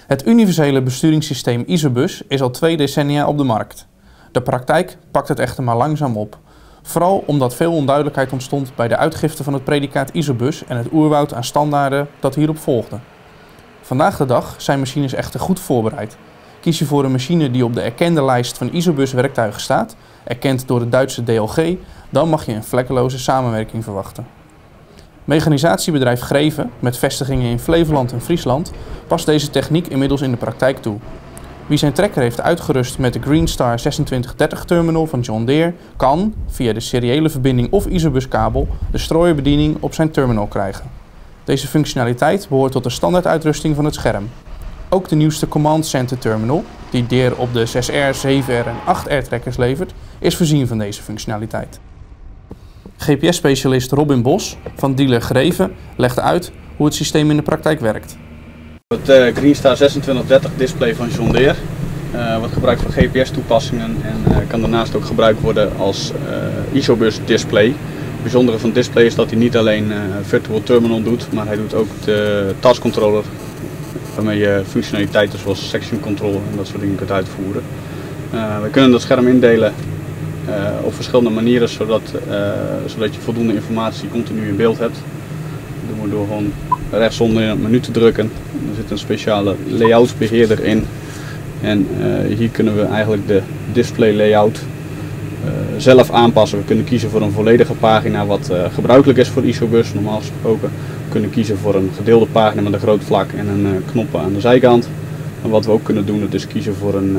Het universele besturingssysteem Isobus is al 2 decennia op de markt. De praktijk pakt het echter maar langzaam op. Vooral omdat veel onduidelijkheid ontstond bij de uitgifte van het predicaat Isobus en het oerwoud aan standaarden dat hierop volgde. Vandaag de dag zijn machines echter goed voorbereid. Kies je voor een machine die op de erkende lijst van Isobus werktuigen staat, erkend door het Duitse DLG, dan mag je een vlekkeloze samenwerking verwachten. Mechanisatiebedrijf Greven, met vestigingen in Flevoland en Friesland, past deze techniek inmiddels in de praktijk toe. Wie zijn trekker heeft uitgerust met de Greenstar 2630 terminal van John Deere, kan, via de seriële verbinding of Isobus kabel, de strooierbediening op zijn terminal krijgen. Deze functionaliteit behoort tot de standaarduitrusting van het scherm. Ook de nieuwste Command Center terminal, die Deere op de 6R, 7R en 8R trekkers levert, is voorzien van deze functionaliteit. GPS-specialist Robin Bos van dealer Greven legt uit hoe het systeem in de praktijk werkt. Het Greenstar 2630 display van John Deere wordt gebruikt voor GPS-toepassingen en kan daarnaast ook gebruikt worden als Isobus display. Het bijzondere van het display is dat hij niet alleen virtual terminal doet, maar hij doet ook de task controller, waarmee je functionaliteiten zoals section control en dat soort dingen kunt uitvoeren. We kunnen dat scherm indelen op verschillende manieren, zodat je voldoende informatie continu in beeld hebt. Dat doen we door gewoon rechtsonder in het menu te drukken. Er zit een speciale layoutsbeheerder in. En hier kunnen we eigenlijk de display layout zelf aanpassen. We kunnen kiezen voor een volledige pagina, wat gebruikelijk is voor Isobus normaal gesproken. We kunnen kiezen voor een gedeelde pagina met een groot vlak en een knoppen aan de zijkant. En wat we ook kunnen doen, is kiezen voor een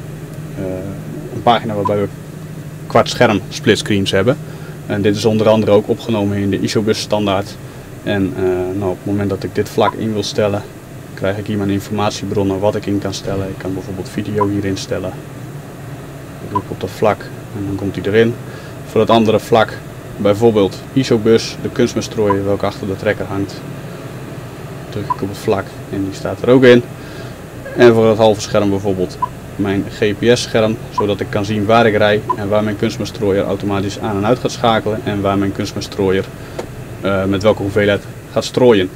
pagina waarbij we kwart scherm splitscreens hebben. En dit is onder andere ook opgenomen in de Isobus standaard. En op het moment dat ik dit vlak in wil stellen, krijg ik hier mijn informatiebronnen wat ik in kan stellen. Ik kan bijvoorbeeld video hierin stellen. Dan druk ik op dat vlak en dan komt hij erin. Voor het andere vlak, bijvoorbeeld Isobus, de kunstmeststrooier welke achter de trekker hangt, druk ik op het vlak en die staat er ook in. En voor het halve scherm bijvoorbeeld mijn GPS-scherm, zodat ik kan zien waar ik rij en waar mijn kunstmeststrooier automatisch aan en uit gaat schakelen en waar mijn kunstmeststrooier met welke hoeveelheid gaat strooien.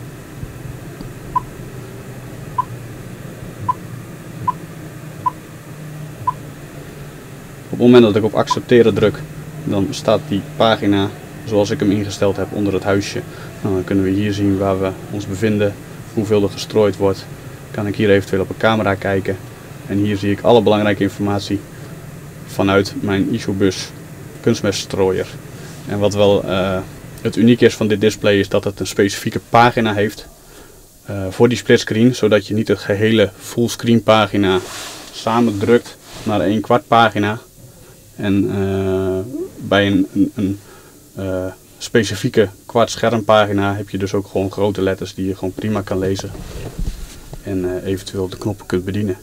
Op het moment dat ik op accepteren druk, dan staat die pagina zoals ik hem ingesteld heb onder het huisje. Nou, dan kunnen we hier zien waar we ons bevinden, hoeveel er gestrooid wordt. Kan ik hier eventueel op een camera kijken. En hier zie ik alle belangrijke informatie vanuit mijn Isobus kunstmeststrooier. En wat wel het uniek is van dit display is dat het een specifieke pagina heeft voor die splitscreen. Zodat je niet het gehele fullscreen pagina samendrukt naar 1/4 pagina. En bij een specifieke kwart schermpagina heb je dus ook gewoon grote letters die je gewoon prima kan lezen. En eventueel de knoppen kunt bedienen.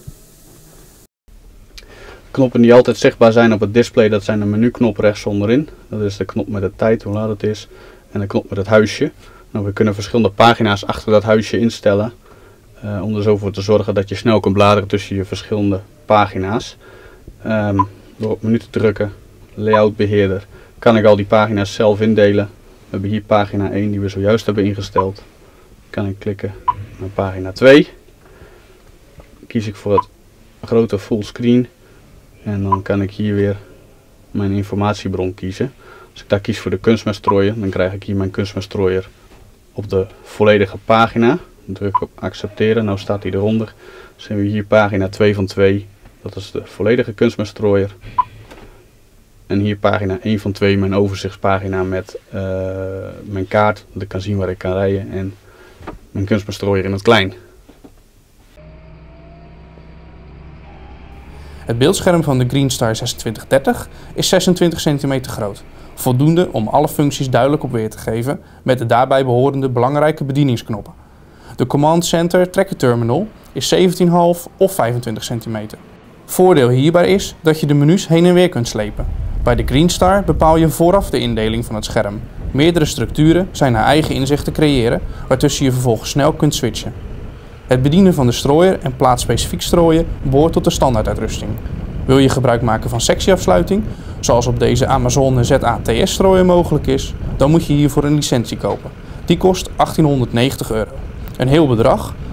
Knoppen die altijd zichtbaar zijn op het display, dat zijn de menuknop rechts onderin. Dat is de knop met de tijd, hoe laat het is. En de knop met het huisje. Nou, we kunnen verschillende pagina's achter dat huisje instellen. Om er zo voor te zorgen dat je snel kunt bladeren tussen je verschillende pagina's. Door op menu te drukken, layoutbeheerder, kan ik al die pagina's zelf indelen. We hebben hier pagina 1 die we zojuist hebben ingesteld. Kan ik klikken naar pagina 2. Kies ik voor het grote fullscreen. En dan kan ik hier weer mijn informatiebron kiezen. Als ik daar kies voor de kunstmeststrooier, dan krijg ik hier mijn kunstmeststrooier op de volledige pagina. Dan druk ik op accepteren, nou staat hij eronder. Dan zien we hier pagina 2 van 2, dat is de volledige kunstmeststrooier. En hier pagina 1 van 2, mijn overzichtspagina met mijn kaart, dat ik kan zien waar ik kan rijden en mijn kunstmeststrooier in het klein. Het beeldscherm van de Greenstar 2630 is 26 cm groot, voldoende om alle functies duidelijk op weer te geven met de daarbij behorende belangrijke bedieningsknoppen. De Command Center Tracker Terminal is 17,5 of 25 cm. Voordeel hierbij is dat je de menus heen en weer kunt slepen. Bij de Greenstar bepaal je vooraf de indeling van het scherm. Meerdere structuren zijn naar eigen inzicht te creëren, waartussen je vervolgens snel kunt switchen. Het bedienen van de strooier en plaatsspecifiek strooien behoort tot de standaarduitrusting. Wil je gebruik maken van sectieafsluiting, zoals op deze Amazone ZATS strooier mogelijk is, dan moet je hiervoor een licentie kopen. Die kost €1890. Een heel bedrag,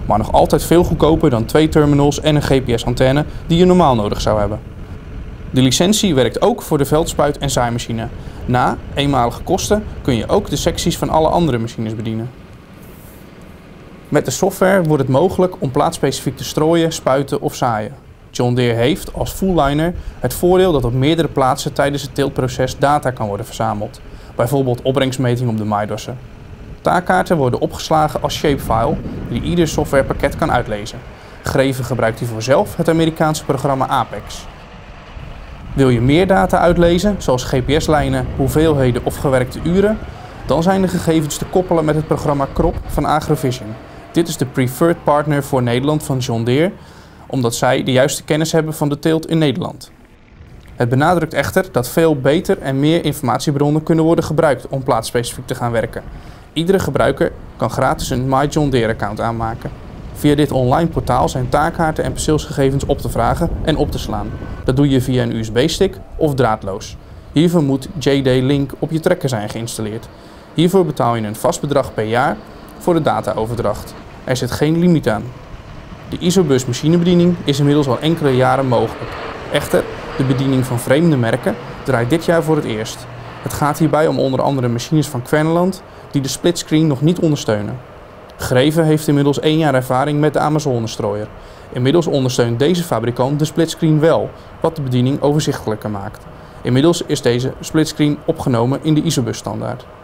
maar nog altijd veel goedkoper dan 2 terminals en een GPS-antenne die je normaal nodig zou hebben. De licentie werkt ook voor de veldspuit- en zaaimachine. Na eenmalige kosten kun je ook de secties van alle andere machines bedienen. Met de software wordt het mogelijk om plaatsspecifiek te strooien, spuiten of zaaien. John Deere heeft als full-liner het voordeel dat op meerdere plaatsen tijdens het teeltproces data kan worden verzameld. Bijvoorbeeld opbrengstmeting op de maaidossen. Taakkaarten worden opgeslagen als shapefile die ieder softwarepakket kan uitlezen. Greven gebruikt hiervoor zelf het Amerikaanse programma Apex. Wil je meer data uitlezen, zoals GPS-lijnen, hoeveelheden of gewerkte uren? Dan zijn de gegevens te koppelen met het programma Crop van Agrovision. Dit is de preferred partner voor Nederland van John Deere, omdat zij de juiste kennis hebben van de teelt in Nederland. Het benadrukt echter dat veel beter en meer informatiebronnen kunnen worden gebruikt om plaatsspecifiek te gaan werken. Iedere gebruiker kan gratis een My John Deere account aanmaken. Via dit online portaal zijn taakkaarten en perceelsgegevens op te vragen en op te slaan. Dat doe je via een USB-stick of draadloos. Hiervoor moet JD-Link op je trekker zijn geïnstalleerd. Hiervoor betaal je een vast bedrag per jaar voor de dataoverdracht. Er zit geen limiet aan. De Isobus machinebediening is inmiddels al enkele jaren mogelijk. Echter, de bediening van vreemde merken draait dit jaar voor het eerst. Het gaat hierbij om onder andere machines van Kverneland die de splitscreen nog niet ondersteunen. Greven heeft inmiddels 1 jaar ervaring met de Amazone-strooier. Inmiddels ondersteunt deze fabrikant de splitscreen wel, wat de bediening overzichtelijker maakt. Inmiddels is deze splitscreen opgenomen in de Isobus standaard.